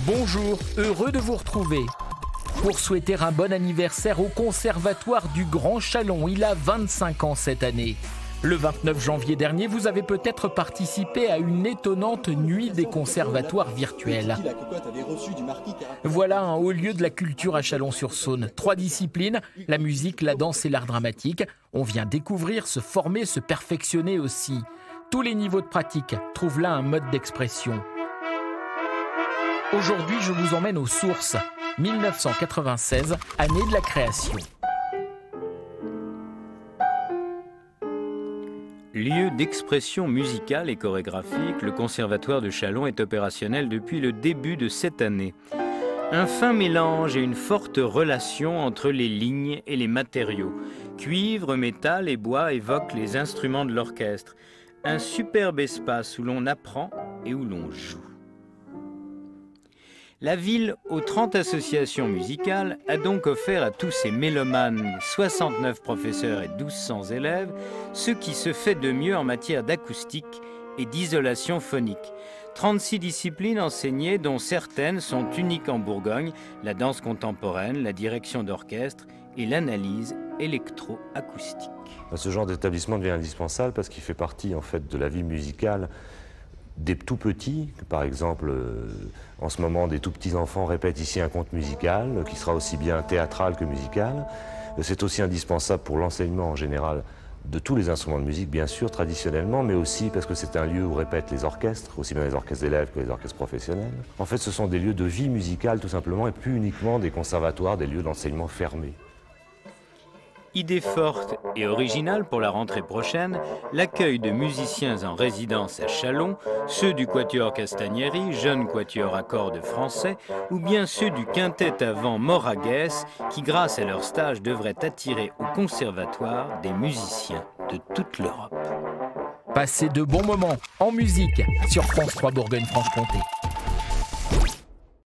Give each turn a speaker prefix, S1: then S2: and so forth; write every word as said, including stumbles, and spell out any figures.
S1: Bonjour, heureux de vous retrouver. Pour souhaiter un bon anniversaire au Conservatoire du Grand Chalon, il a vingt-cinq ans cette année. Le vingt-neuf janvier dernier, vous avez peut-être participé à une étonnante nuit des conservatoires virtuels. Voilà un haut lieu de la culture à Chalon-sur-Saône. Trois disciplines, la musique, la danse et l'art dramatique. On vient découvrir, se former, se perfectionner aussi. Tous les niveaux de pratique trouvent là un mode d'expression. Aujourd'hui, je vous emmène aux sources. mille neuf cent quatre-vingt-seize, année de la création.
S2: Lieu d'expression musicale et chorégraphique, le Conservatoire de Chalon est opérationnel depuis le début de cette année. Un fin mélange et une forte relation entre les lignes et les matériaux. Cuivre, métal et bois évoquent les instruments de l'orchestre. Un superbe espace où l'on apprend et où l'on joue. La ville, aux trente associations musicales, a donc offert à tous ces mélomanes, soixante-neuf professeurs et douze cents élèves, ce qui se fait de mieux en matière d'acoustique et d'isolation phonique. trente-six disciplines enseignées, dont certaines sont uniques en Bourgogne, la danse contemporaine, la direction d'orchestre et l'analyse électroacoustique.
S3: Ce genre d'établissement devient indispensable parce qu'il fait partie en fait de la vie musicale des tout petits. Par exemple, euh, en ce moment, des tout petits enfants répètent ici un conte musical qui sera aussi bien théâtral que musical. C'est aussi indispensable pour l'enseignement en général de tous les instruments de musique, bien sûr, traditionnellement, mais aussi parce que c'est un lieu où répètent les orchestres, aussi bien les orchestres d'élèves que les orchestres professionnels. En fait, ce sont des lieux de vie musicale, tout simplement, et plus uniquement des conservatoires, des lieux d'enseignement fermés.
S2: Idée forte et originale pour la rentrée prochaine, l'accueil de musiciens en résidence à Chalon, ceux du Quatuor Castagneri, jeune quatuor à cordes français, ou bien ceux du quintet à vent Moragues, qui grâce à leur stage devraient attirer au conservatoire des musiciens de toute l'Europe.
S1: Passez de bons moments en musique sur France trois Bourgogne-Franche-Comté.